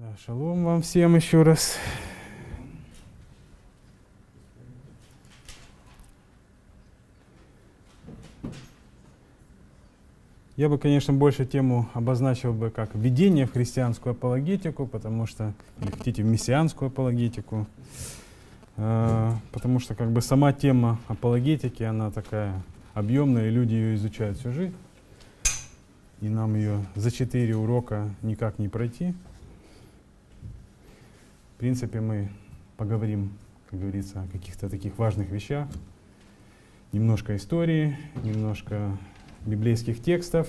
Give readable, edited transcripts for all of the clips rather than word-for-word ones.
Да, шалом вам всем еще раз. Я бы, конечно, больше тему обозначил бы как введение в христианскую апологетику, потому что, или хотите, в мессианскую апологетику, потому что как бы сама тема апологетики, она такая объемная, и люди ее изучают всю жизнь, и нам ее за 4 урока никак не пройти. В принципе, мы поговорим, как говорится, о каких-то таких важных вещах, немножко истории, немножко библейских текстов,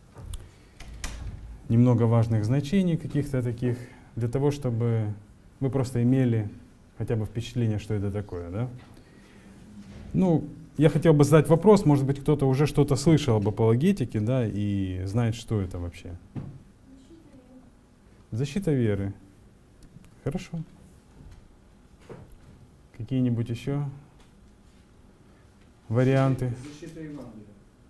немного важных значений каких-то таких, для того, чтобы вы просто имели хотя бы впечатление, что это такое, да? Ну, я хотел бы задать вопрос, может быть, кто-то уже что-то слышал об апологетике, да, и знает, что это вообще. Защита веры. Хорошо. Какие-нибудь еще варианты? Защита Евангелия.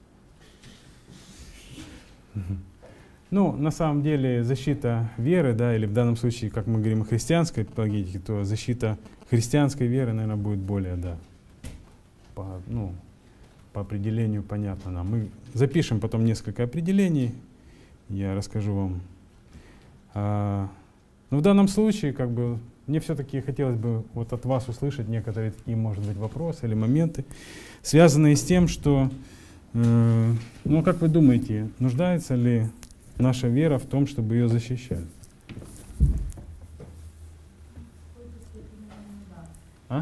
Ну, на самом деле, защита веры, да, или в данном случае, как мы говорим о христианской апологетике, то защита христианской веры, наверное, будет более, да, по определению понятно нам. Мы запишем потом несколько определений, я расскажу вам. Но в данном случае, как бы, мне все-таки хотелось бы вот от вас услышать некоторые такие, может быть, вопросы или моменты, связанные с тем, что, ну, как вы думаете, нуждается ли наша вера в том, чтобы ее защищать? А?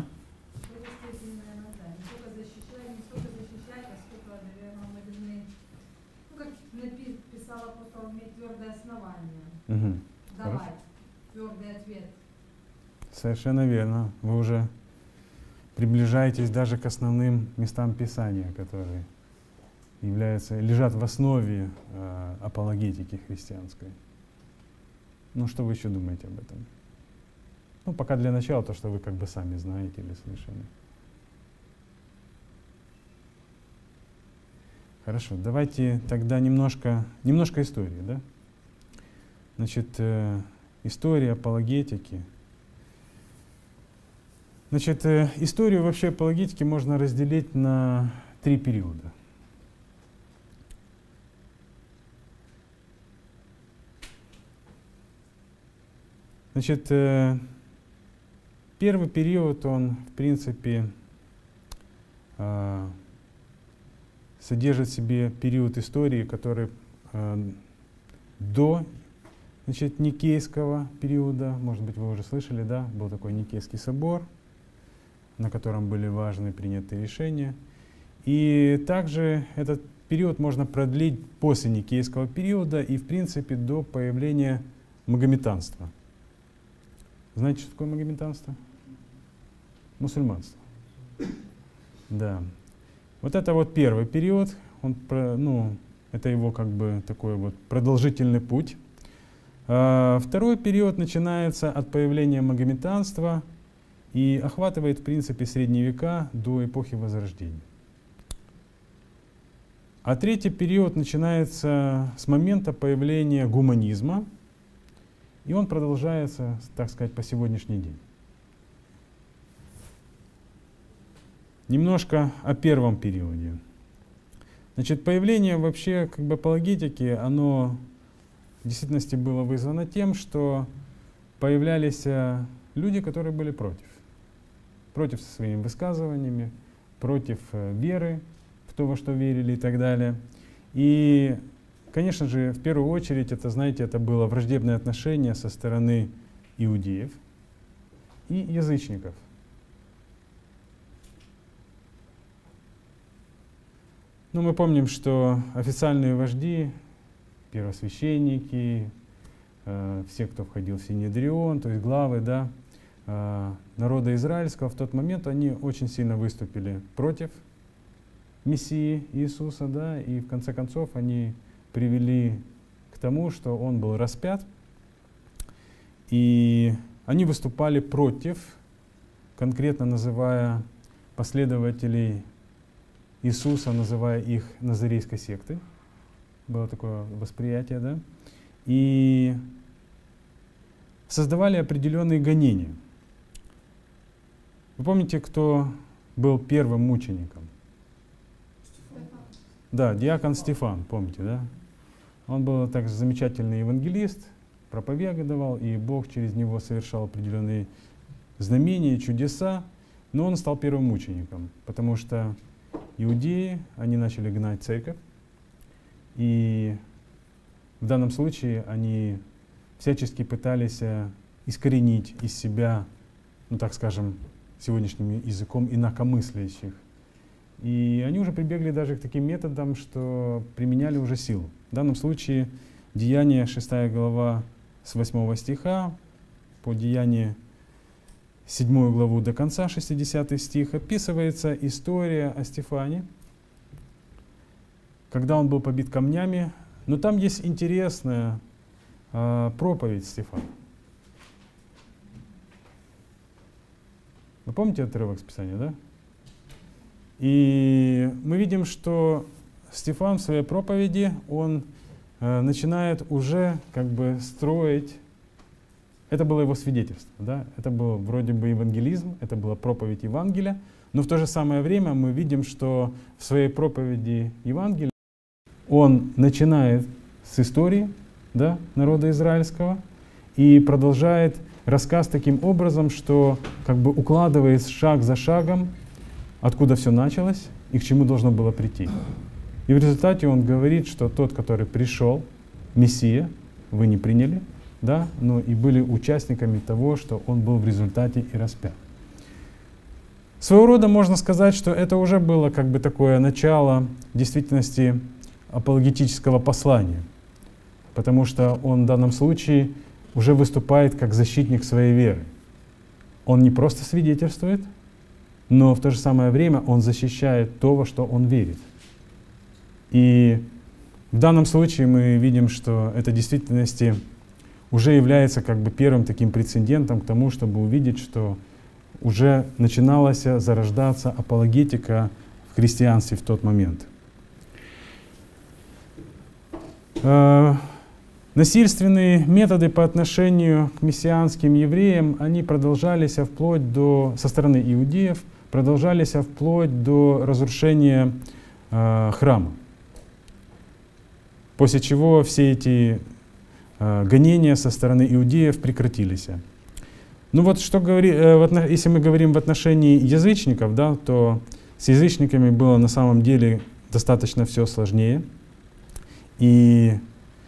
Угу. Давать твердый ответ. Совершенно верно. Вы уже приближаетесь даже к основным местам Писания, которые лежат в основе апологетики христианской. Ну, что вы еще думаете об этом? Ну, пока для начала то, что вы как бы сами знаете или слышали. Хорошо, давайте тогда немножко истории, да? Значит, история апологетики. Значит, историю вообще апологетики можно разделить на 3 периода. Значит, первый период, он, в принципе, содержит в себе период истории, который до, значит, Никейского периода, может быть, вы уже слышали, да, был такой Никейский собор, на котором были важные принятые решения. И также этот период можно продлить после Никейского периода и, в принципе, до появления магометанства. Знаете, что такое магометанство? Мусульманство. Да. Вот это вот первый период, это его как бы такой вот продолжительный путь. Второй период начинается от появления магометанства и охватывает, в принципе, средние века до эпохи Возрождения. А третий период начинается с момента появления гуманизма, и он продолжается, так сказать, по сегодняшний день. Немножко о первом периоде. Значит, появление вообще как бы апологетики, оно в действительности было вызвано тем, что появлялись люди, которые были против. Против со своими высказываниями, против веры в то, во что верили и так далее. И, конечно же, в первую очередь, это, знаете, это было враждебное отношение со стороны иудеев и язычников. Ну, мы помним, что официальные вожди, первосвященники, все, кто входил в Синедрион, то есть главы, да, народа израильского, в тот момент они очень сильно выступили против Мессии Иисуса, да, и в конце концов они привели к тому, что он был распят, и они выступали против, конкретно называя последователей Иисуса, называя их назарейской сектой. Было такое восприятие, да. И создавали определенные гонения. Вы помните, кто был первым мучеником? Да, диакон Стефан, помните, да? Он был также замечательный евангелист, проповедовал, и Бог через него совершал определенные знамения и чудеса, но он стал первым мучеником, потому что иудеи, они начали гнать церковь, и в данном случае они всячески пытались искоренить из себя, ну так скажем, сегодняшним языком, инакомыслящих. И они уже прибегли даже к таким методам, что применяли уже силу. В данном случае Деяния 6 глава с 8 стиха по Деяние 7 главу до конца 60 стих описывается история о Стефане, когда он был побит камнями. Но там есть интересная проповедь Стефана. Вы помните отрывок из Писания, да? И мы видим, что Стефан в своей проповеди, он начинает уже как бы строить, это было его свидетельство, да? Это был вроде бы евангелизм, это была проповедь Евангелия, но в то же самое время мы видим, что в своей проповеди Евангелия он начинает с истории, да, народа израильского и продолжает рассказ таким образом, что как бы укладывает шаг за шагом, откуда все началось и к чему должно было прийти. И в результате он говорит, что тот, который пришел, Мессия, вы не приняли, да, но и были участниками того, что он был в результате и распят. Своего рода можно сказать, что это уже было как бы такое начало в действительности апологетического послания, потому что он в данном случае уже выступает как защитник своей веры. Он не просто свидетельствует, но в то же самое время он защищает то, во что он верит. И в данном случае мы видим, что это в действительности уже является как бы первым таким прецедентом к тому, чтобы увидеть, что уже начиналась зарождаться апологетика в христианстве в тот момент. Насильственные методы по отношению к мессианским евреям, они продолжались со стороны иудеев, продолжались вплоть до разрушения храма. После чего все эти гонения со стороны иудеев прекратились. Ну вот, если мы говорим в отношении язычников, да, то с язычниками было на самом деле достаточно все сложнее. И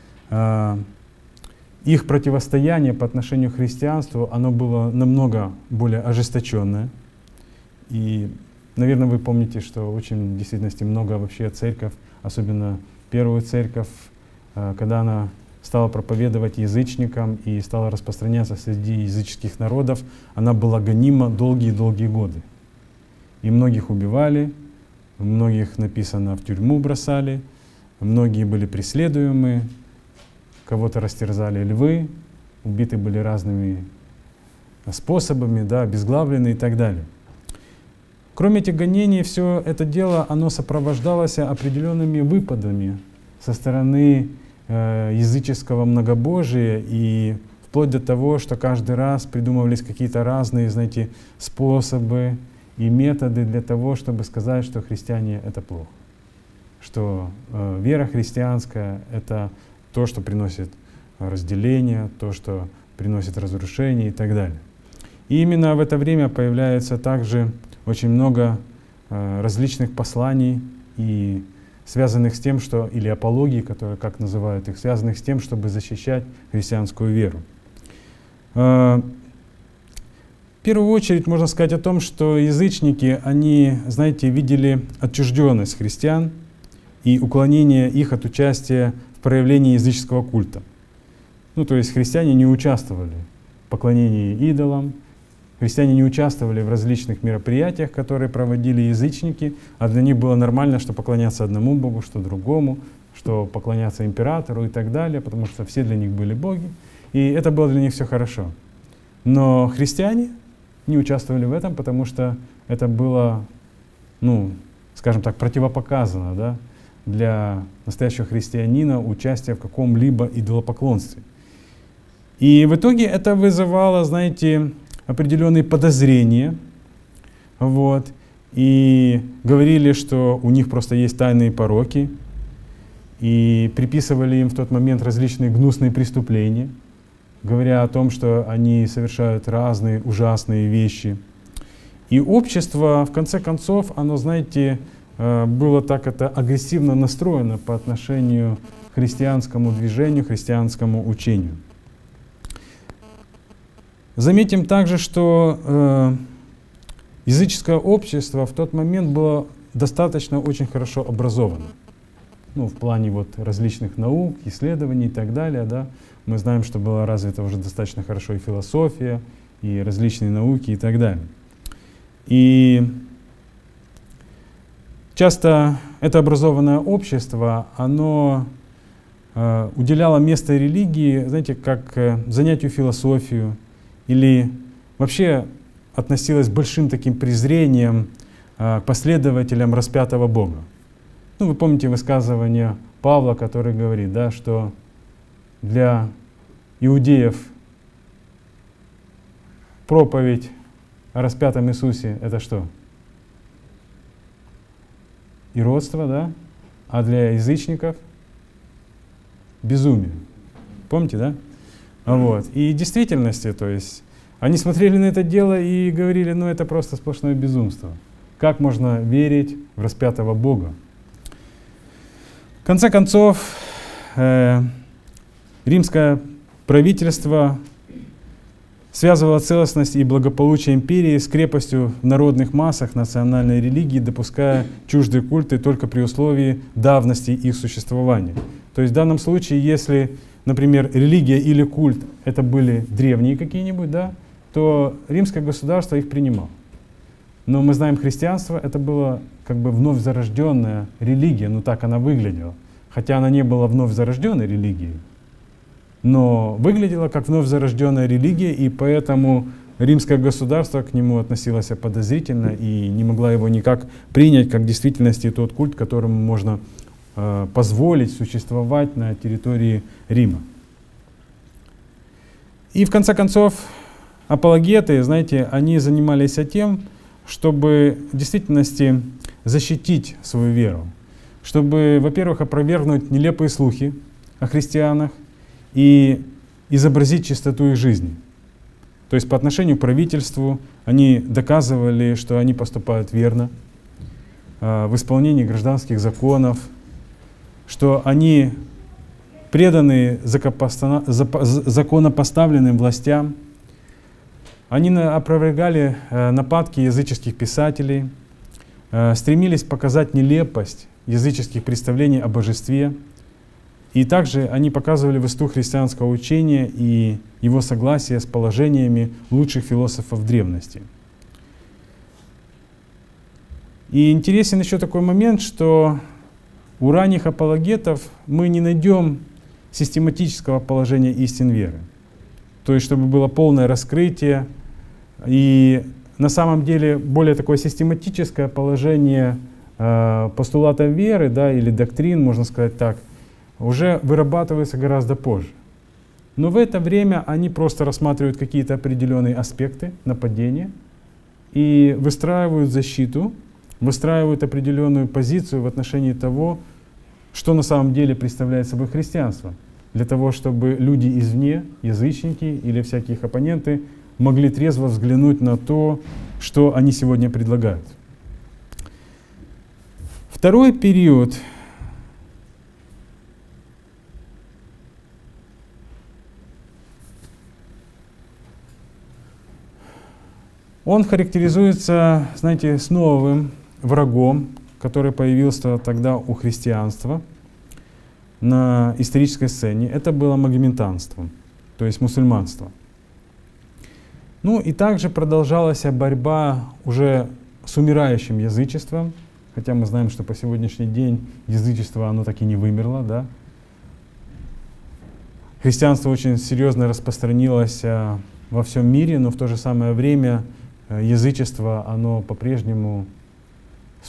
их противостояние по отношению к христианству, оно было намного более ожесточенное. И, наверное, вы помните, что очень в действительности много вообще церковь, особенно первую церковь, когда она стала проповедовать язычникам и стала распространяться среди языческих народов, она была гонима долгие-долгие годы. И многих убивали, многих, написано, в тюрьму бросали, многие были преследуемы, кого-то растерзали львы, убиты были разными способами, да, обезглавлены и так далее. Кроме этих гонений, все это дело, оно сопровождалось определенными выпадами со стороны языческого многобожия, и вплоть до того, что каждый раз придумывались какие-то разные, знаете, способы и методы для того, чтобы сказать, что христиане — это плохо, что вера христианская — это то, что приносит разделение, то, что приносит разрушение и так далее. И именно в это время появляется также очень много различных посланий, и связанных с тем, что, или апологии, которые, как называют их, связанных с тем, чтобы защищать христианскую веру. В первую очередь можно сказать о том, что язычники, они, знаете, видели отчужденность христиан и уклонение их от участия в проявлении языческого культа. Ну, то есть христиане не участвовали в поклонении идолам, христиане не участвовали в различных мероприятиях, которые проводили язычники, а для них было нормально, что поклоняться одному Богу, что другому, что поклоняться императору и так далее, потому что все для них были боги, и это было для них все хорошо. Но христиане не участвовали в этом, потому что это было, ну, скажем так, противопоказано, да, для настоящего христианина участие в каком-либо идолопоклонстве. И в итоге это вызывало, знаете, определенные подозрения. Вот. И говорили, что у них просто есть тайные пороки. И приписывали им в тот момент различные гнусные преступления, говоря о том, что они совершают разные ужасные вещи. И общество, в конце концов, оно, знаете, было так агрессивно настроено по отношению к христианскому движению, христианскому учению. Заметим также, что языческое общество в тот момент было достаточно очень хорошо образовано. Ну, в плане вот различных наук, исследований и так далее. Да. Мы знаем, что была развита уже достаточно хорошо и философия, и различные науки и так далее. И часто это образованное общество, оно уделяло место религии, знаете, как занятию философию, или вообще относилось с большим таким презрением к последователям распятого Бога. Ну, вы помните высказывание Павла, который говорит, да, что для иудеев проповедь о распятом Иисусе — это что? Иродство, да? А для язычников — безумие. Помните, да? Вот. И в действительности, то есть, они смотрели на это дело и говорили, ну это просто сплошное безумство. Как можно верить в распятого Бога? В конце концов, римское правительство связывало целостность и благополучие империи с крепостью в народных массах национальной религии, допуская чуждые культы только при условии давности их существования. То есть в данном случае, если, например, религия или культ это были древние какие-нибудь, да, то римское государство их принимало. Но мы знаем, христианство это было как бы вновь зарожденная религия, ну так она выглядела. Хотя она не была вновь зарожденной религией, но выглядела как вновь зарожденная религия, и поэтому римское государство к нему относилось подозрительно и не могла его никак принять как в действительности тот культ, которому можно позволить существовать на территории Рима. И в конце концов, апологеты, знаете, они занимались тем, чтобы в действительности защитить свою веру, чтобы, во-первых, опровергнуть нелепые слухи о христианах и изобразить чистоту их жизни. То есть по отношению к правительству они доказывали, что они поступают верно в исполнении гражданских законов, что они преданы законопоставленным властям. Они опровергали нападки языческих писателей, стремились показать нелепость языческих представлений о божестве. И также они показывали высоту христианского учения и его согласие с положениями лучших философов древности. И интересен еще такой момент, что у ранних апологетов мы не найдем систематического положения истин веры. То есть, чтобы было полное раскрытие. И на самом деле более такое систематическое положение постулатов веры, да, или доктрин, можно сказать так, уже вырабатывается гораздо позже. Но в это время они просто рассматривают какие-то определенные аспекты нападения и выстраивают защиту, выстраивают определенную позицию в отношении того, что на самом деле представляет собой христианство, для того, чтобы люди извне, язычники или всякие их оппоненты, могли трезво взглянуть на то, что они сегодня предлагают. Второй период он характеризуется, знаете, с новым врагом, который появился тогда у христианства на исторической сцене. Это было магометанство, то есть мусульманство. Ну и также продолжалась борьба уже с умирающим язычеством, хотя мы знаем, что по сегодняшний день язычество оно так и не вымерло, да. Христианство очень серьезно распространилось во всем мире, но в то же самое время язычество оно по-прежнему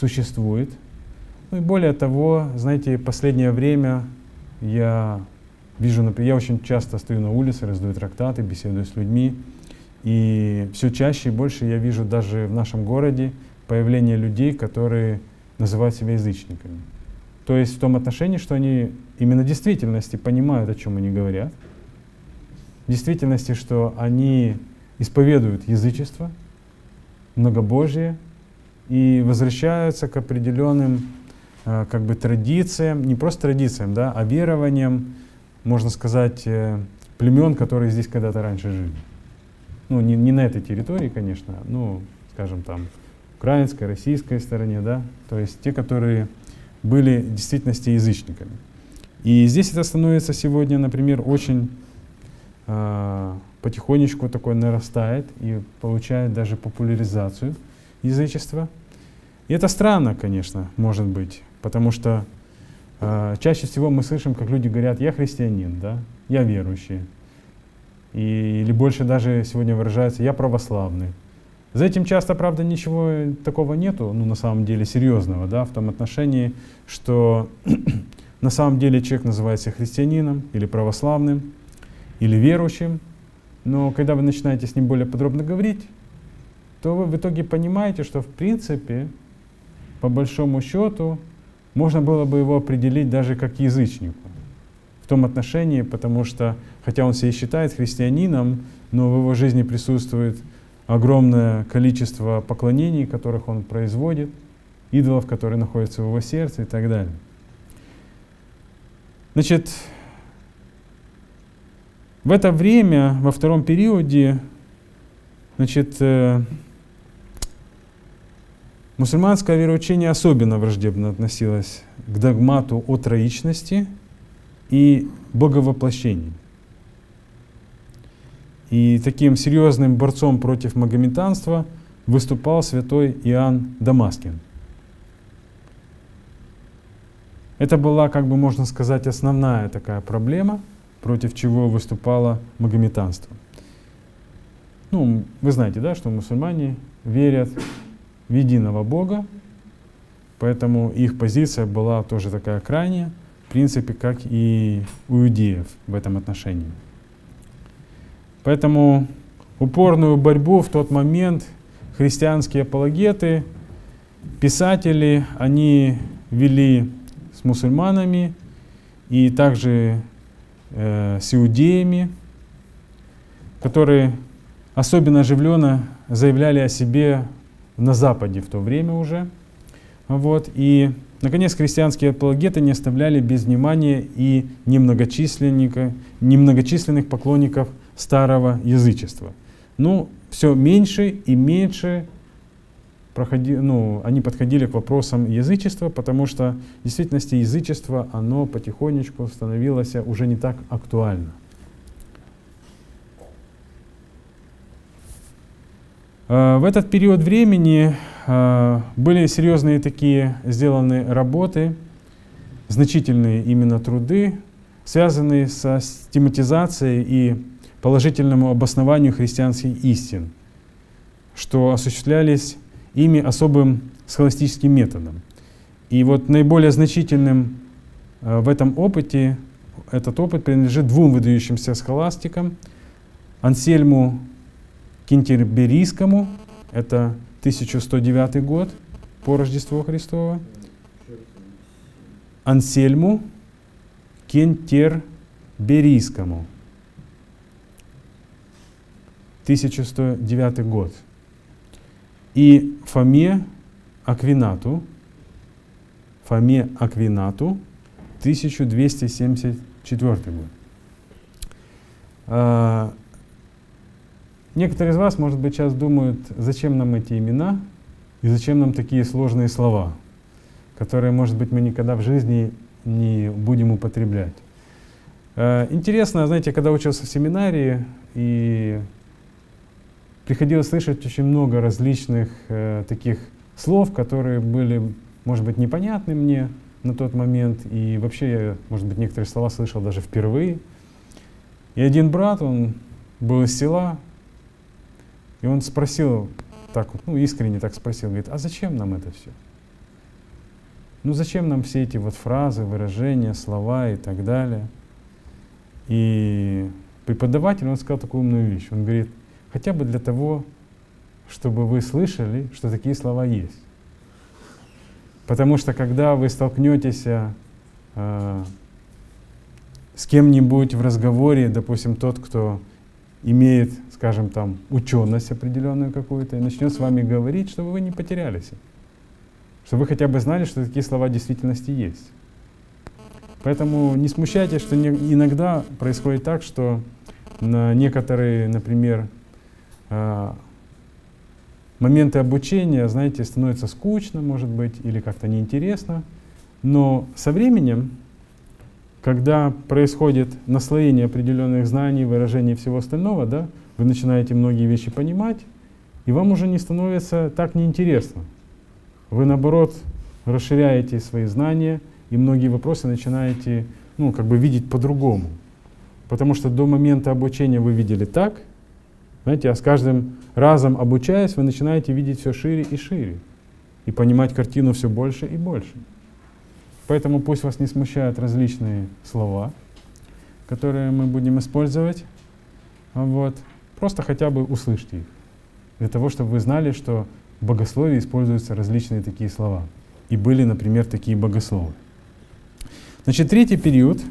существует. Ну и более того, знаете, в последнее время я вижу, например, я очень часто стою на улице, раздаю трактаты, беседую с людьми, и все чаще и больше я вижу даже в нашем городе появление людей, которые называют себя язычниками. То есть в том отношении, что они именно в действительности понимают, о чем они говорят, в действительности, что они исповедуют язычество, многобожие и возвращаются к определенным как бы традициям, не просто традициям, да, а верованиям, можно сказать, племен, которые здесь когда-то раньше жили. Ну, не на этой территории, конечно, ну, скажем, там, украинской, российской стороне, да, то есть те, которые были в действительности язычниками. И здесь это становится сегодня, например, очень потихонечку такое нарастает и получает даже популяризацию язычества. И это странно, конечно, может быть, потому что чаще всего мы слышим, как люди говорят: я христианин, да, я верующий. Или больше даже сегодня выражается: я православный. За этим часто, правда, ничего такого нету, ну, на самом деле, серьезного, да, в том отношении, что на самом деле человек называется христианином или православным, или верующим, но когда вы начинаете с ним более подробно говорить, то вы в итоге понимаете, что в принципе, по большому счету, можно было бы его определить даже как язычнику. В том отношении, потому что, хотя он себя считает христианином, но в его жизни присутствует огромное количество поклонений, которых он производит, идолов, которые находятся в его сердце и так далее. Значит, в это время, во втором периоде, значит, мусульманское вероучение особенно враждебно относилось к догмату о троичности и боговоплощении. И таким серьезным борцом против магометанства выступал святой Иоанн Дамаскин. Это была, как бы можно сказать, основная такая проблема, против чего выступало магометанство. Ну, вы знаете, да, что мусульмане верят в единого Бога, поэтому их позиция была тоже такая крайняя, в принципе, как и у иудеев в этом отношении. Поэтому упорную борьбу в тот момент христианские апологеты, писатели, они вели с мусульманами и также с иудеями, которые особенно оживленно заявляли о себе на Западе в то время уже. Вот. И, наконец, христианские апологеты не оставляли без внимания и немногочисленных поклонников старого язычества. Ну, все меньше и меньше они подходили к вопросам язычества, потому что в действительности язычество, оно потихонечку становилось уже не так актуально. В этот период времени были серьезные такие сделаны работы, значительные именно труды, связанные со систематизацией и положительному обоснованию христианских истин, что осуществлялись ими особым схоластическим методом. И вот наиболее значительным в этом опыте, этот опыт принадлежит двум выдающимся схоластикам: Ансельму Кентерберийскому, это 1109 год по Рождеству Христова, Ансельму Кентерберийскому, 1109 год, и Фоме Аквинату, 1274 год. Некоторые из вас, может быть, сейчас думают, зачем нам эти имена и зачем нам такие сложные слова, которые, может быть, мы никогда в жизни не будем употреблять. Интересно, знаете, когда учился в семинарии, и приходилось слышать очень много различных таких слов, которые были, может быть, непонятны мне на тот момент, и вообще я, может быть, некоторые слова слышал даже впервые. И один брат, он был из села, и он спросил, так вот, ну, искренне так спросил, говорит: а зачем нам это все? Ну зачем нам все эти вот фразы, выражения, слова и так далее? И преподаватель, он сказал такую умную вещь. Он говорит, хотя бы для того, чтобы вы слышали, что такие слова есть. Потому что когда вы столкнетесь с кем-нибудь в разговоре, допустим, тот, кто имеет, скажем, там, ученость определенную какую-то, и начнет с вами говорить, чтобы вы не потерялись. Чтобы вы хотя бы знали, что такие слова в действительности есть. Поэтому не смущайтесь, что иногда происходит так, что на некоторые, например, моменты обучения, знаете, становится скучно, может быть, или как-то неинтересно. Но со временем, когда происходит наслоение определенных знаний, выражений и всего остального, да, вы начинаете многие вещи понимать, и вам уже не становится так неинтересно. Вы, наоборот, расширяете свои знания, и многие вопросы начинаете, ну, как бы видеть по-другому. Потому что до момента обучения вы видели так, знаете, а с каждым разом обучаясь, вы начинаете видеть все шире и шире, и понимать картину все больше и больше. Поэтому пусть вас не смущают различные слова, которые мы будем использовать. Вот. Просто хотя бы услышьте их, для того, чтобы вы знали, что в богословии используются различные такие слова. И были, например, такие богословы. Значит, третий период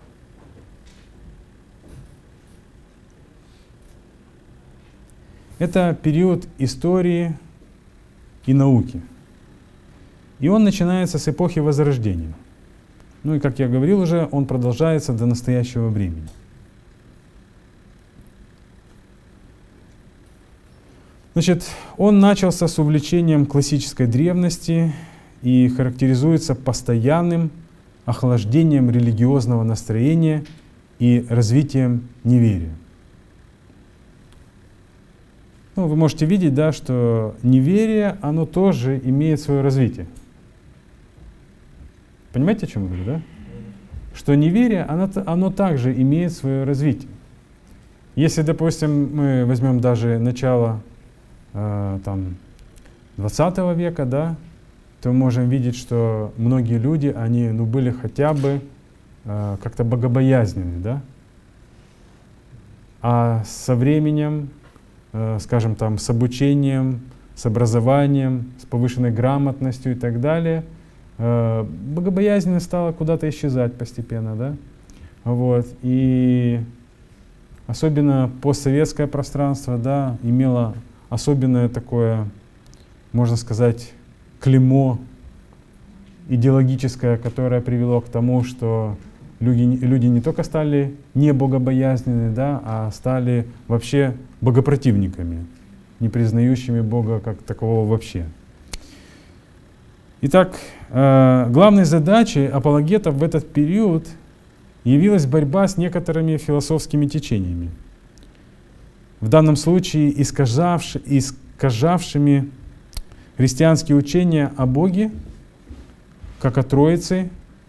— это период истории и науки. И он начинается с эпохи Возрождения. Ну и, как я говорил уже, он продолжается до настоящего времени. Значит, он начался с увлечением классической древности и характеризуется постоянным охлаждением религиозного настроения и развитием неверия. Ну, вы можете видеть, да, что неверие, оно тоже имеет свое развитие. Понимаете, о чем я говорю, да? Что неверие, оно также имеет свое развитие. Если, допустим, мы возьмем даже начало там, 20 века, да, то мы можем видеть, что многие люди, они были хотя бы как-то богобоязненны, да? А со временем, скажем там, с обучением, с образованием, с повышенной грамотностью и так далее, богобоязненность стала куда-то исчезать постепенно, да? Вот. И особенно постсоветское пространство, да, имело особенное такое, можно сказать, клеймо идеологическое, которое привело к тому, что люди не только стали не богобоязненны, да, а стали вообще богопротивниками, не признающими Бога как такового вообще. Итак, главной задачей апологетов в этот период явилась борьба с некоторыми философскими течениями, в данном случае искажавшими христианские учения о Боге, как о Троице.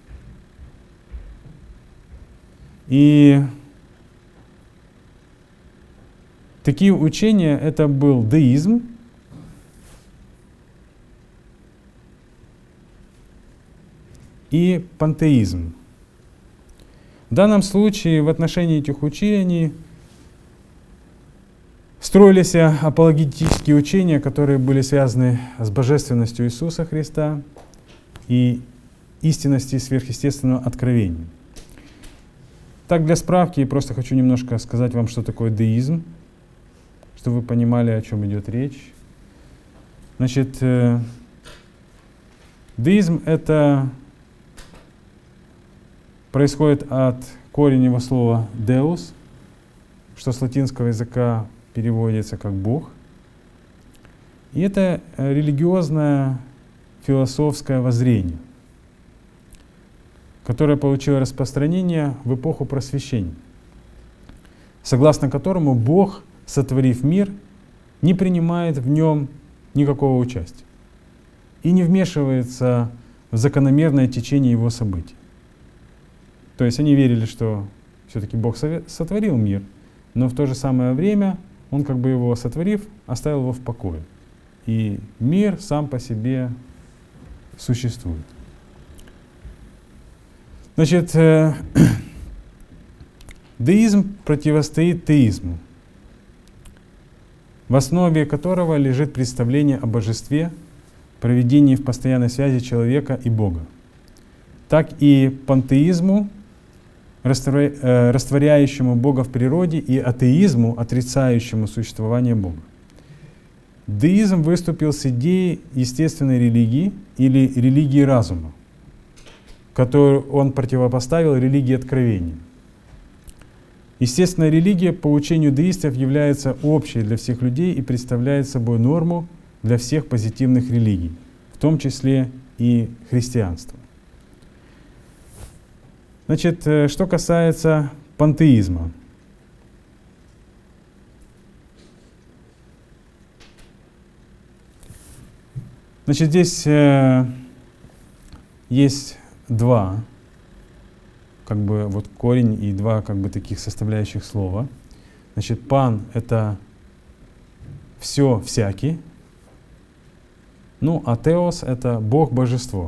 И такие учения — это был деизм, и пантеизм. В данном случае в отношении этих учений строились апологетические учения, которые были связаны с божественностью Иисуса Христа и истинностью сверхъестественного откровения. Так, для справки, просто хочу немножко сказать вам, что такое деизм, чтобы вы понимали, о чем идет речь. Значит, деизм — это происходит от кореневого слова «deus», что с латинского языка переводится как «Бог». И это религиозное философское воззрение, которое получило распространение в эпоху Просвещения, согласно которому Бог, сотворив мир, не принимает в нем никакого участия и не вмешивается в закономерное течение его событий. То есть они верили, что все-таки Бог сотворил мир, но в то же самое время Он, как бы его сотворив, оставил его в покое. И мир сам по себе существует. Значит, Деизм противостоит теизму, в основе которого лежит представление о божестве, проведении в постоянной связи человека и Бога, так и пантеизму, растворяющему Бога в природе, и атеизму, отрицающему существование Бога. Деизм выступил с идеей естественной религии или религии разума, которую он противопоставил религии откровения. Естественная религия по учению деистов является общей для всех людей и представляет собой норму для всех позитивных религий, в том числе и христианства. Значит, что касается пантеизма. Значит, здесь есть два, как бы вот корень и два как бы таких составляющих слова. Значит, пан — это все, всякий. Ну, а теос — это Бог, божество.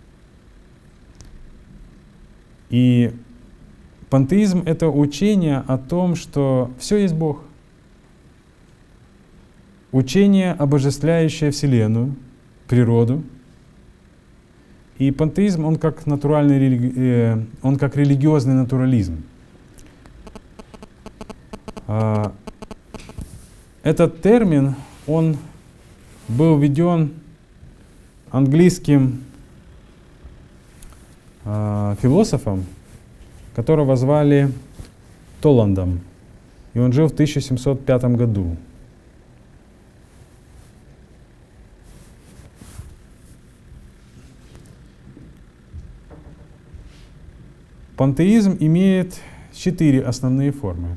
И пантеизм — это учение о том, что все есть Бог. Учение, обожествляющее Вселенную, природу. И пантеизм, он как натуральный, он как религиозный натурализм. Этот термин, он был введен английским философом, которого звали Толландом, и он жил в 1705 году. Пантеизм имеет 4 основные формы.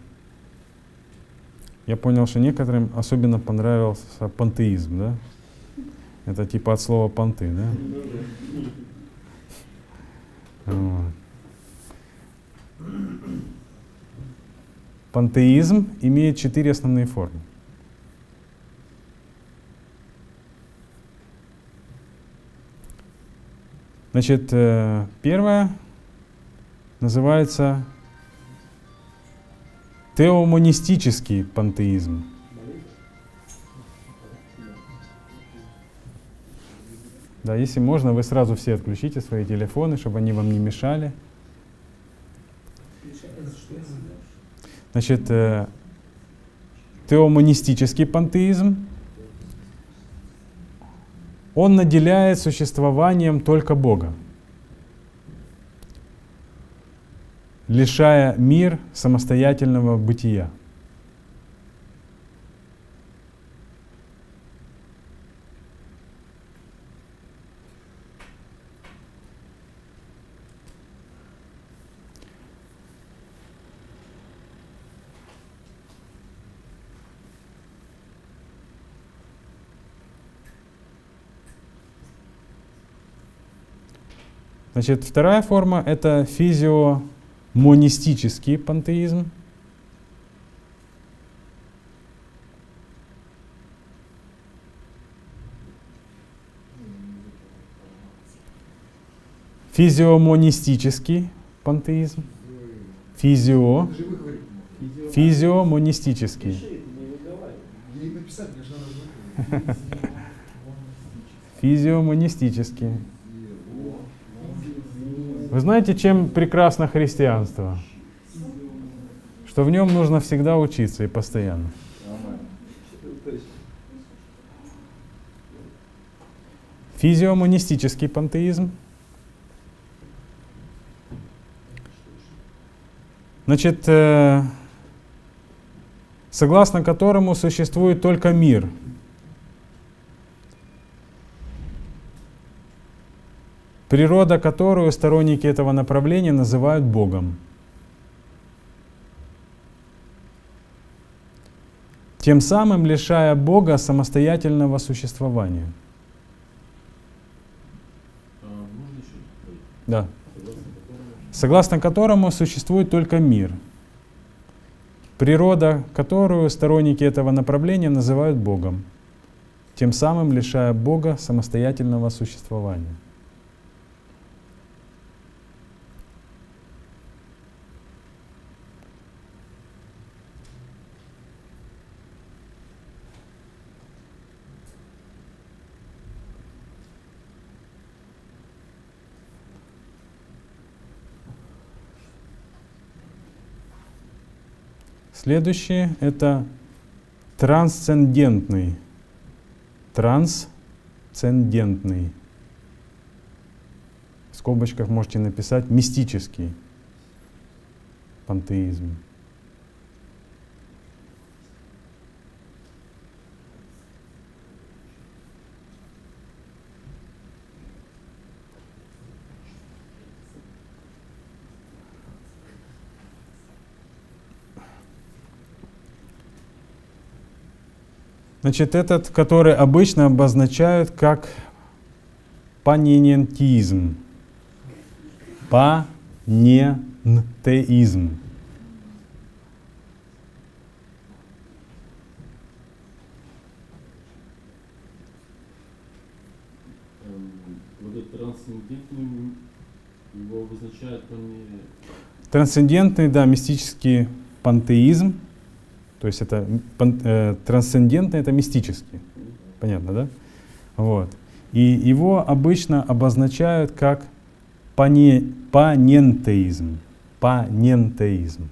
Я понял, что некоторым особенно понравился пантеизм, да? Это типа от слова понты, да? Вот. Пантеизм имеет 4 основные формы. Значит, первая называется теомонистический пантеизм. Да, если можно, вы сразу все отключите свои телефоны, чтобы они вам не мешали. Значит, теомонистический пантеизм, он наделяет существованием только Бога, лишая мир самостоятельного бытия. Значит, вторая форма — это физиомонистический пантеизм. Физиомонистический пантеизм. Физиомонистический. Физиомонистический. Вы знаете, чем прекрасно христианство? Что в нем нужно всегда учиться и постоянно. Физиомонистический пантеизм. Значит, согласно которому существует только мир. Природа, которую сторонники этого направления называют Богом. Тем самым лишая Бога самостоятельного существования. Да. Согласно которому существует только мир. Природа, которую сторонники этого направления называют Богом. Тем самым лишая Бога самостоятельного существования. Следующее — это трансцендентный. Трансцендентный. В скобочках можете написать мистический пантеизм. Значит, этот, который обычно обозначают как паненентизм. Панентеизм. Вот этот трансцендентный, его обозначают Трансцендентный, да, мистический пантеизм. То есть это трансцендентный, это мистический. Понятно, да? Вот. И его обычно обозначают как панентеизм. Панентеизм.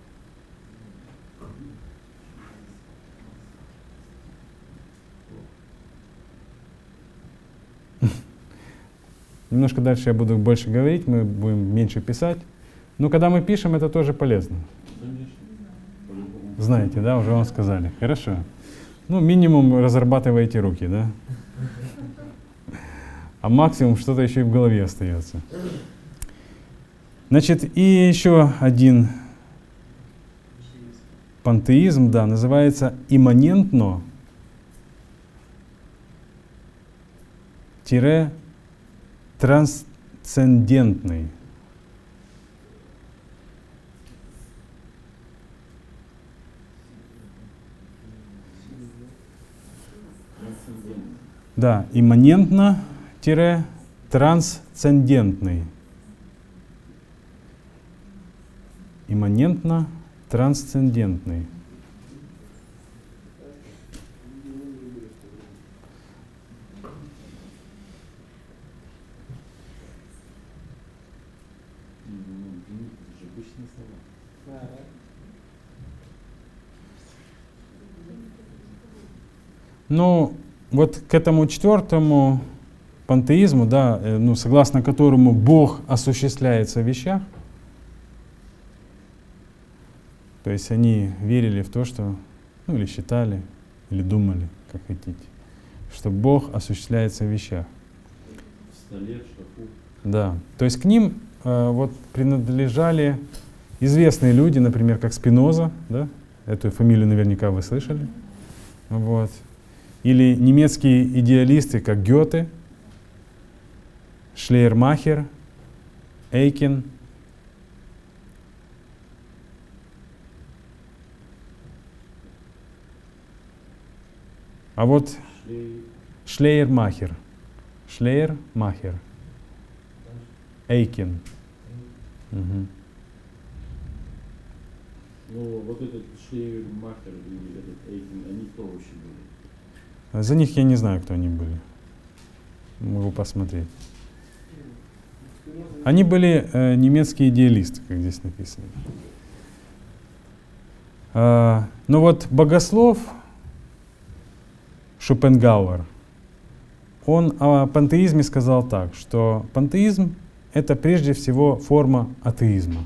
Немножко дальше я буду больше говорить, мы будем меньше писать. Но когда мы пишем, это тоже полезно. Знаете, да, уже вам сказали. Хорошо. Ну, минимум разрабатываете руки, да? А максимум что-то еще и в голове остается. Значит, и еще один пантеизм, да, называется имманентно-трансцендентный. Да, имманентно-трансцендентный. Имманентно-трансцендентный. Ну, вот к этому четвертому пантеизму, да, ну, согласно которому Бог осуществляется в вещах, то есть они верили в то, что, ну, или считали, или думали, как хотите, что Бог осуществляется в вещах. В столе, в шкафу. Да, то есть к ним вот принадлежали известные люди, например, как Спиноза, да, эту фамилию наверняка вы слышали, вот. Или немецкие идеалисты, как Гёте, Шлейермахер, Эйкин. А вот Шлейермахер, Эйкин. Угу. Ну, вот этот Шлейермахер и этот Эйкин, они кто вообще были? За них я не знаю, кто они были. Могу посмотреть. Они были немецкие идеалисты, как здесь написано. Но вот богослов Шопенгауэр, он о пантеизме сказал так, что пантеизм — это прежде всего форма атеизма.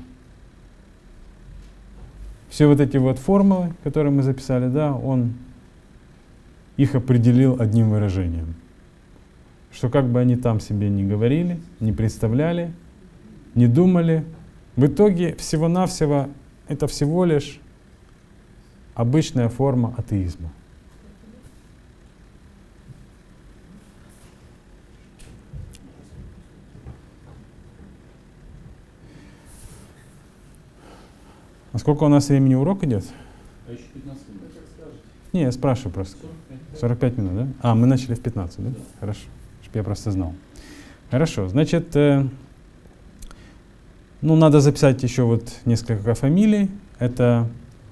Все вот эти вот формулы, которые мы записали, да, он их определил одним выражением. Что как бы они там себе не говорили, не представляли, не думали, в итоге всего-навсего это всего лишь обычная форма атеизма. А сколько у нас времени урок идет? А еще 15 минут. Не, я спрашиваю просто. 45 минут, да? А, мы начали в 15, да? Хорошо, чтобы я просто знал. Хорошо, значит, ну, надо записать еще вот несколько фамилий. Это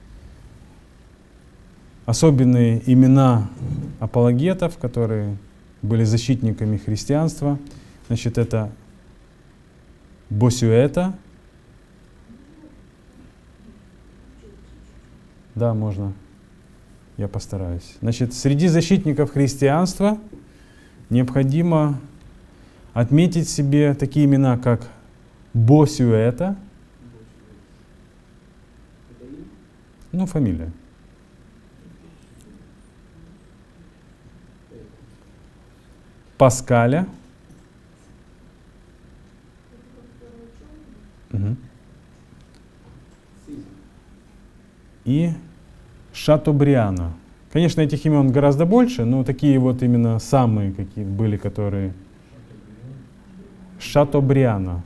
особенные имена апологетов, которые были защитниками христианства. Значит, это Босюэта, Да, можно. Я постараюсь. Значит, среди защитников христианства необходимо отметить себе такие имена, как Босюэта, ну, фамилия. Паскаля. Мгм. И Шатобриана. Конечно, этих имен гораздо больше, но такие вот именно самые, какие были, которые... Шатобриана.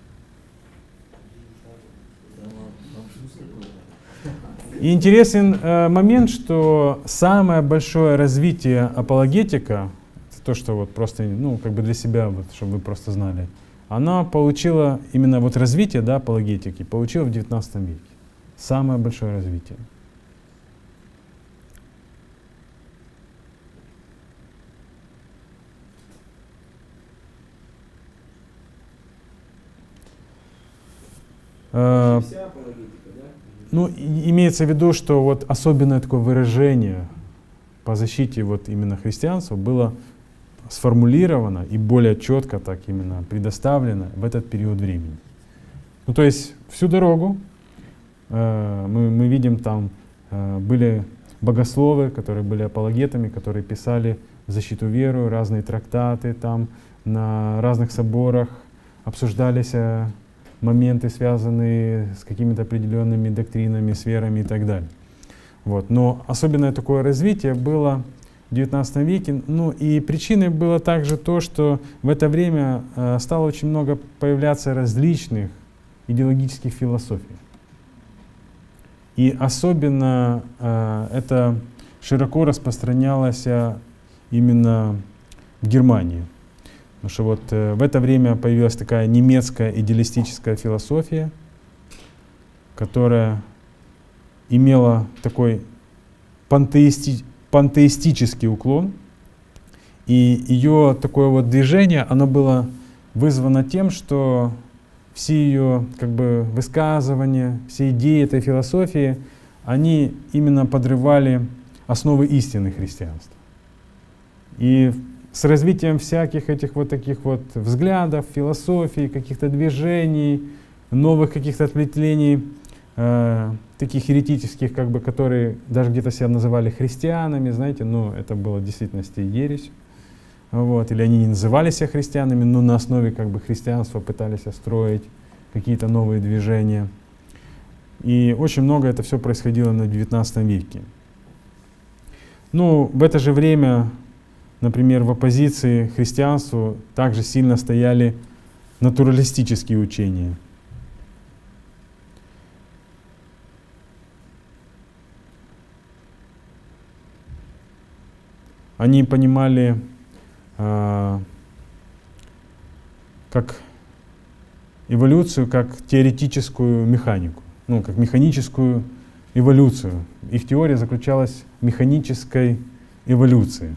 И интересен момент, что самое большое развитие апологетика, то, что вот просто, ну, как бы для себя, вот, чтобы вы просто знали, она получила именно вот развитие, да, апологетики, получила в XIX веке. Самое большое развитие. Вся апологетика, да? Ну, имеется в виду, что вот особенное такое выражение по защите вот именно христианства было сформулировано и более четко так именно предоставлено в этот период времени. Ну, то есть всю дорогу мы видим там были богословы, которые были апологетами, которые писали в защиту веры, разные трактаты там на разных соборах, обсуждались моменты, связанные с какими-то определенными доктринами, сферами и так далее. Вот. Но особенное такое развитие было в XIX веке. Ну и причиной было также то, что в это время стало очень много появляться различных идеологических философий. И особенно это широко распространялось именно в Германии. Потому что вот в это время появилась такая немецкая идеалистическая философия, которая имела такой пантеистический уклон. И ее такое вот движение, оно было вызвано тем, что все ее как бы высказывания, все идеи этой философии, они именно подрывали основы истины христианства. И с развитием всяких этих вот таких вот взглядов, философий, каких-то движений, новых каких-то ответвлений, таких еретических, как бы, которые даже где-то себя называли христианами, знаете, но это было в действительности ересь. Вот, или они не называли себя христианами, но на основе как бы христианства пытались строить какие-то новые движения. И очень много это все происходило на XIX веке. Ну, в это же время, например, в оппозиции к христианству также сильно стояли натуралистические учения. Они понимали как эволюцию, как теоретическую механику, ну, как механическую эволюцию. Их теория заключалась в механической эволюции.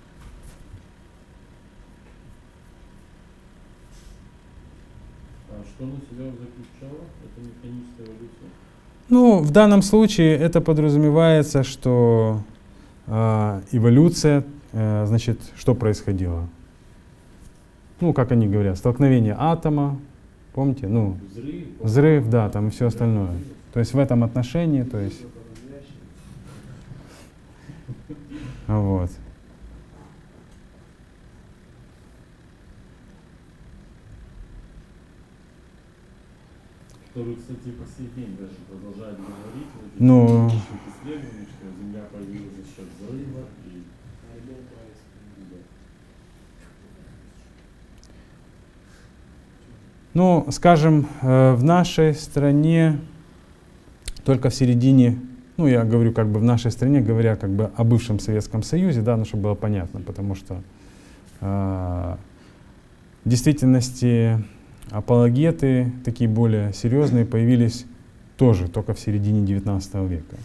А что на себя заключала эта механическая эволюция? Ну, в данном случае это подразумевается, что эволюция, значит, что происходило? Ну, как они говорят, столкновение атома, помните? Ну, взрыв, да, там и все остальное. То есть в этом отношении, то есть... Вот. Который, кстати, по сей день даже продолжает говорить в этих Ну, исследованиях, что Земля появилась за счет взрыва и... ну, скажем, в нашей стране только в середине, ну, я говорю как бы в нашей стране, говоря как бы о бывшем Советском Союзе, да, ну, чтобы было понятно, потому что в действительности апологеты, такие более серьезные, появились тоже только в середине XIX века.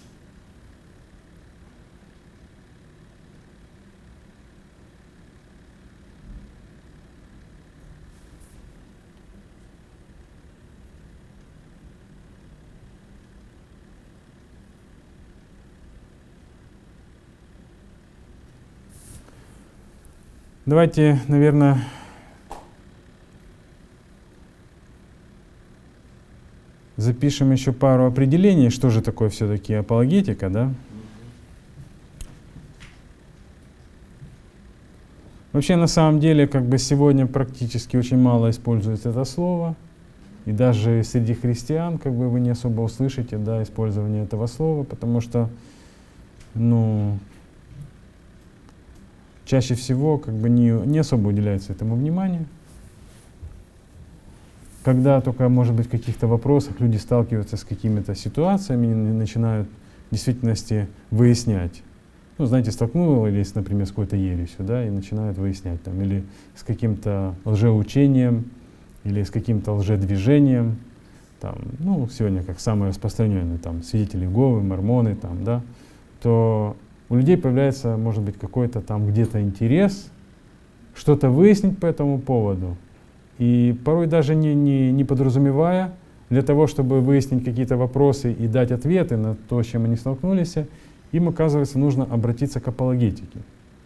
Давайте, наверное, запишем еще пару определений, что же такое все-таки апологетика, да? Вообще, на самом деле, как бы сегодня практически очень мало используется это слово. И даже среди христиан, как бы вы не особо услышите, да, использование этого слова, потому что, ну, чаще всего, как бы не особо уделяется этому внимание. Когда только, может быть, в каких-то вопросах люди сталкиваются с какими-то ситуациями и начинают в действительности выяснять. Ну, знаете, столкнулись, например, с какой-то ересью, да, и начинают выяснять там, или с каким-то лжеучением, или с каким-то лжедвижением, там, ну, сегодня как самое распространенное, там, свидетели Иеговы, мормоны, там, да, то у людей появляется, может быть, какой-то там где-то интерес, что-то выяснить по этому поводу, и порой даже не подразумевая, для того, чтобы выяснить какие-то вопросы и дать ответы на то, с чем они столкнулись, им, оказывается, нужно обратиться к апологетике.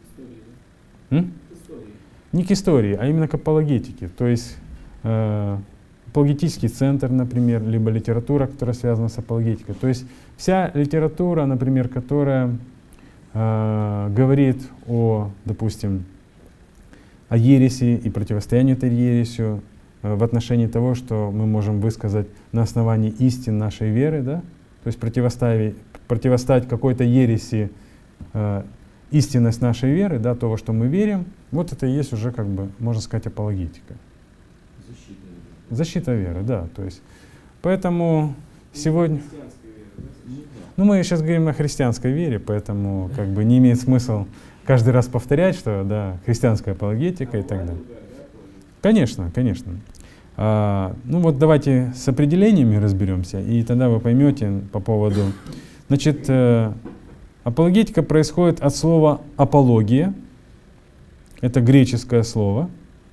Не к истории, а именно к апологетике. То есть апологетический центр, например, либо литература, которая связана с апологетикой. То есть вся литература, например, которая говорит о, допустим, о ереси и противостоянии этой ересью в отношении того, что мы можем высказать на основании истин нашей веры, да? То есть противоставить какой-то ереси истинность нашей веры, да, того, что мы верим, вот это и есть уже, как бы, можно сказать, апологетика. Защита веры, да. То есть, поэтому сегодня... Ну, мы сейчас говорим о христианской вере, поэтому как бы не имеет смысла каждый раз повторять, что да, христианская апологетика и так далее. Конечно, конечно. Ну вот давайте с определениями разберемся, и тогда вы поймете по поводу... Значит, апологетика происходит от слова апология. Это греческое слово,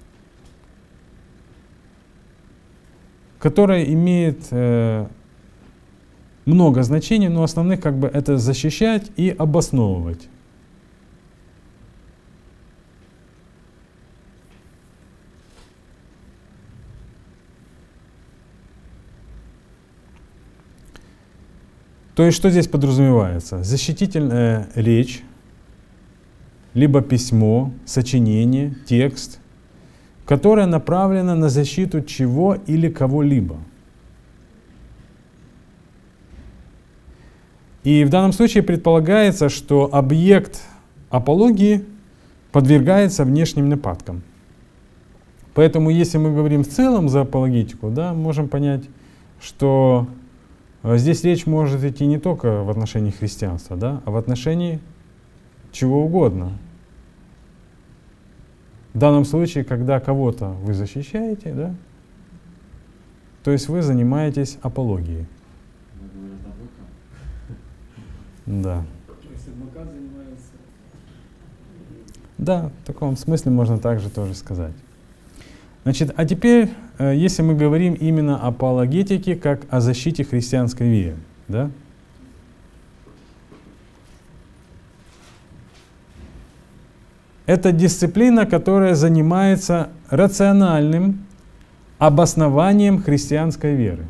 которое имеет много значений, но основных как бы это защищать и обосновывать. То есть что здесь подразумевается? Защитительная речь, либо письмо, сочинение, текст, которое направлено на защиту чего или кого-либо. И в данном случае предполагается, что объект апологии подвергается внешним нападкам. Поэтому, если мы говорим в целом за апологетику, да, можем понять, что здесь речь может идти не только в отношении христианства, да, а в отношении чего угодно. В данном случае, когда кого-то вы защищаете, да, то есть вы занимаетесь апологией. Да. То есть адвокат занимается... Да, в таком смысле можно также тоже сказать. Значит, а теперь, если мы говорим именно о апологетике как о защите христианской веры, да? Это дисциплина, которая занимается рациональным обоснованием христианской веры.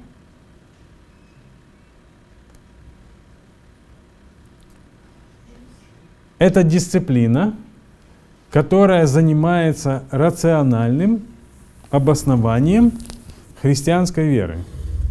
Это дисциплина, которая занимается рациональным обоснованием христианской веры.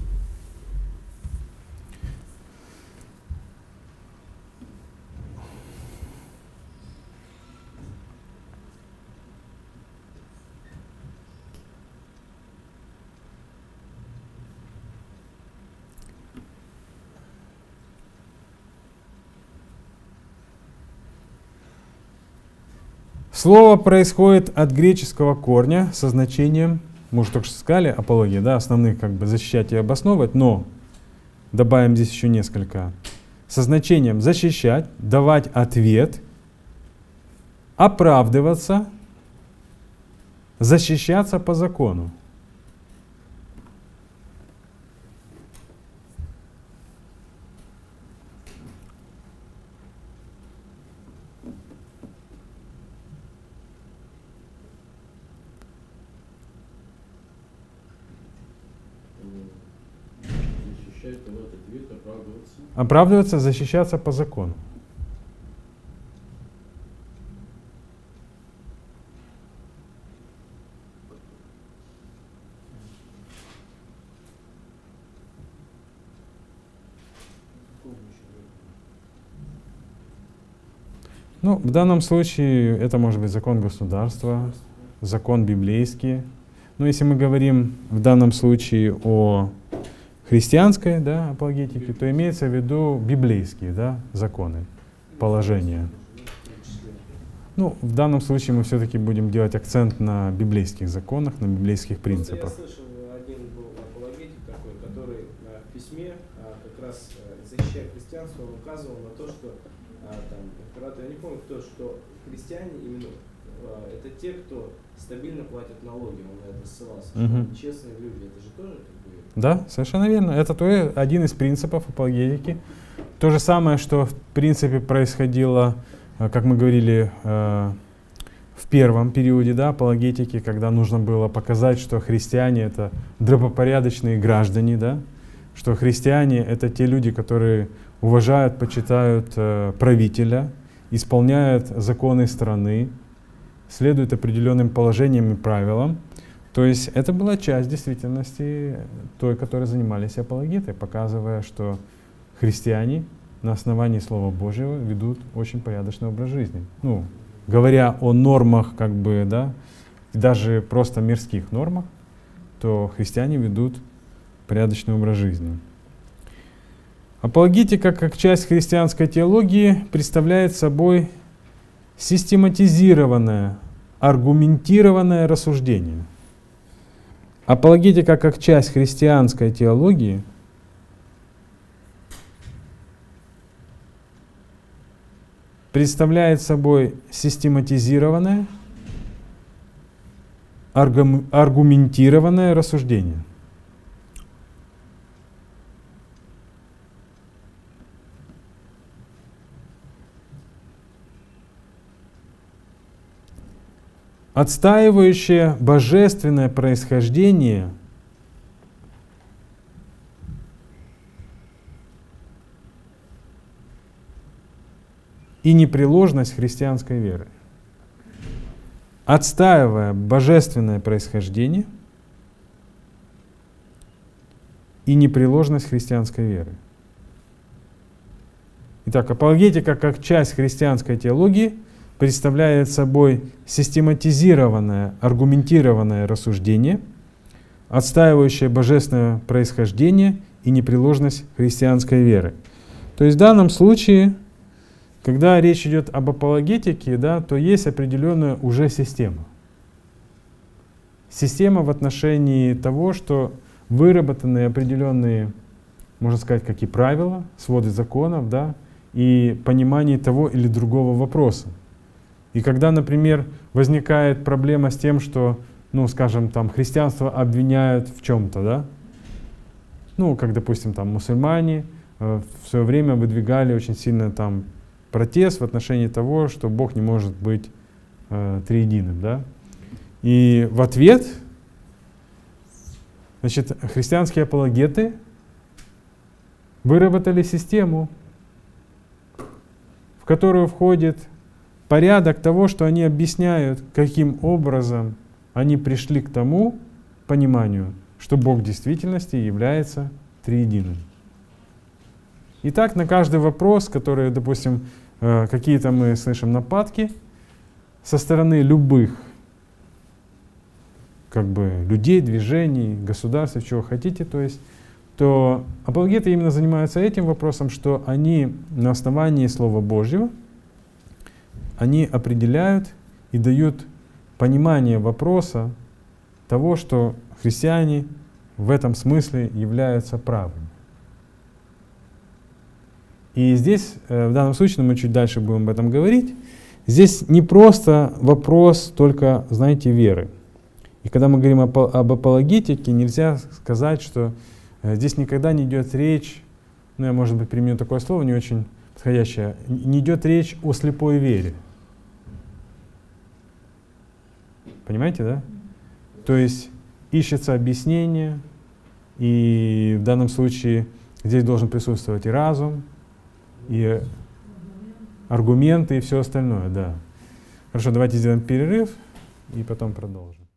Слово происходит от греческого корня со значением, мы уже только что сказали, апология, да, основных как бы защищать и обосновывать, но добавим здесь еще несколько, со значением защищать, давать ответ, оправдываться, защищаться по закону. означает в этот ответ оправдываться. Оправдываться, защищаться по закону. Ну, в данном случае это может быть закон государства, закон библейский. Но если мы говорим в данном случае о христианской, да, апологетике, то имеется в виду библейские, да, законы, положения. Ну, в данном случае мы все-таки будем делать акцент на библейских законах, на библейских принципах. Я слышал, один был апологетик такой, который в письме, как раз защищая христианство, он указывал на то, что там, император, я не помню кто, что христиане именно это те, кто стабильно платят налоги, он на это ссылался. Честные люди, это же тоже как бы... Да, совершенно верно. Это один из принципов апологетики. То же самое, что в принципе происходило, как мы говорили, в первом периоде, да, апологетики, когда нужно было показать, что христиане — это добропорядочные граждане, да, что христиане — это те люди, которые уважают, почитают правителя, исполняют законы страны, следуют определенным положениям и правилам. То есть это была часть действительности той, которой занимались апологеты, показывая, что христиане на основании Слова Божьего ведут очень порядочный образ жизни. Ну, говоря о нормах, как бы, да, даже просто мирских нормах, то христиане ведут порядочный образ жизни. Апологетика, как часть христианской теологии, представляет собой систематизированное, аргументированное рассуждение. Апологетика, как часть христианской теологии, представляет собой систематизированное, аргументированное рассуждение. Отстаивающее божественное происхождение и непреложность христианской веры. Отстаивая божественное происхождение и непреложность христианской веры. Итак, апологетика как часть христианской теологии представляет собой систематизированное, аргументированное рассуждение, отстаивающее божественное происхождение и непреложность христианской веры. То есть в данном случае, когда речь идет об апологетике, да, то есть определенная уже система. Система в отношении того, что выработаны определенные, можно сказать, как и правила, своды законов, да, и понимание того или другого вопроса. И когда, например, возникает проблема с тем, что, ну, скажем, там, христианство обвиняют в чем-то, да, ну, как, допустим, там, мусульмане в свое время выдвигали очень сильно там протест в отношении того, что Бог не может быть триединым, да. И в ответ, значит, христианские апологеты выработали систему, в которую входит порядок того, что они объясняют, каким образом они пришли к тому пониманию, что Бог в действительности является триединым. Итак, на каждый вопрос, который, допустим, какие-то мы слышим нападки со стороны любых как бы людей, движений, государств, чего хотите, то есть, то апологеты именно занимаются этим вопросом, что они на основании Слова Божьего они определяют и дают понимание вопроса того, что христиане в этом смысле являются правыми. И здесь, в данном случае, мы чуть дальше будем об этом говорить, здесь не просто вопрос только, знаете, веры. И когда мы говорим об апологетике, нельзя сказать, что здесь никогда не идет речь, ну я, может быть, применю такое слово, не очень подходящее, не идет речь о слепой вере. Понимаете, да? То есть ищется объяснение, и в данном случае Здесь должен присутствовать и разум, и аргументы, и все остальное, да. Хорошо, давайте сделаем перерыв и потом продолжим.